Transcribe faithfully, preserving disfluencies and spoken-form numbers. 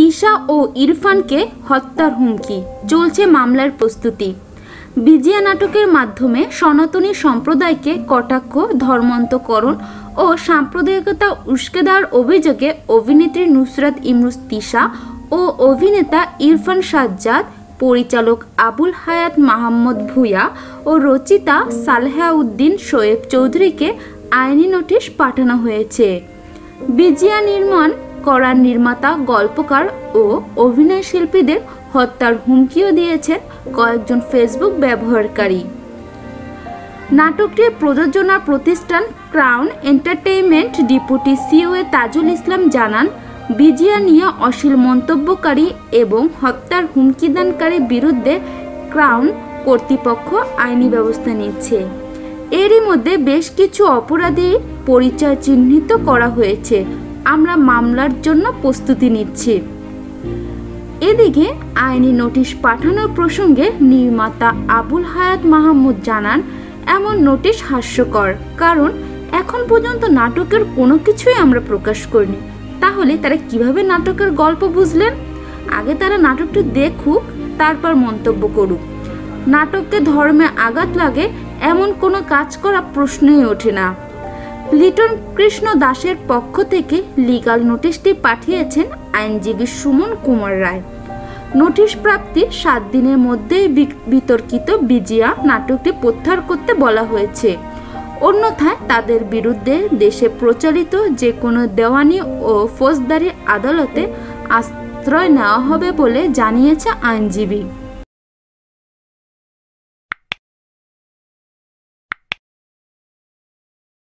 তিশা ও ইরফানকে হত্যার হুমকি, চলছে মামলার প্রস্তুতি। বিজিয়া নাটকের মাধ্যমে সনাতনী সম্প্রদায়কে কটাক্ষ, ধর্মান্তকরণ ও সাম্প্রদায়িকতা উস্কে দেওয়ার অভিযোগে অভিনেত্রী নুসরাত ইমরোজ তিশা ও অভিনেতা ইরফান সাজ্জাদ, পরিচালক আবুল হায়াত মাহমুদ ভূঁইয়া ও রচিতা সালেহাউদ্দিন শোয়েব চৌধুরীকে আইনি নোটিশ পাঠানো হয়েছে। বিজিয়া নির্মাণ করার নির্মাতা, গল্পকার ও অভিনয় শিল্পীদের হত্যার হুমকিও দিয়েছেন কয়েকজন ফেসবুক ব্যবহারকারী। নাটকটির প্রযোজনা প্রতিষ্ঠান Crown Entertainment deputy CEO Tajul Islam জানান, বিজিয়া নিয়ে অশ্লীল মন্তব্যকারী এবং হত্যার হুমকিদানকারীর বিরুদ্ধে ক্রাউন কর্তৃপক্ষ আইনি ব্যবস্থা নিচ্ছে। এরই মধ্যে বেশ কিছু অপরাধীর পরিচয় চিহ্নিত করা হয়েছে। আমরা মামলার জন্য প্রস্তুতি নিচ্ছি। এদিকে আইনি নোটিশ পাঠানোর প্রসঙ্গে নির্মাতা আবুল হায়াত মাহমুদ জানান, এমন নোটিশ হাস্যকর, কারণ এখন পর্যন্ত নাটকের কোনো কিছুই আমরা প্রকাশ করিনি। তাহলে তারা কিভাবে নাটকের গল্প বুঝলেন? আগে তারা নাটকটি দেখুক, তারপর মন্তব্য করুক। নাটককে ধর্মে আঘাত লাগে এমন কোনো কাজ করা প্রশ্নই ওঠে না। লিটন কৃষ্ণ দাসের পক্ষ থেকে লিগাল নোটিশটি পাঠিয়েছেন আইনজীবী সুমন কুমার রায়। নোটিশ প্রাপ্তির সাত দিনের মধ্যেই বিতর্কিত বিজিয়া নাটকটি প্রত্যাহার করতে বলা হয়েছে। অন্যথায় তাদের বিরুদ্ধে দেশে প্রচলিত যে কোনো দেওয়ানি ও ফৌজদারি আদালতে আশ্রয় নেওয়া হবে বলে জানিয়েছে আইনজীবী।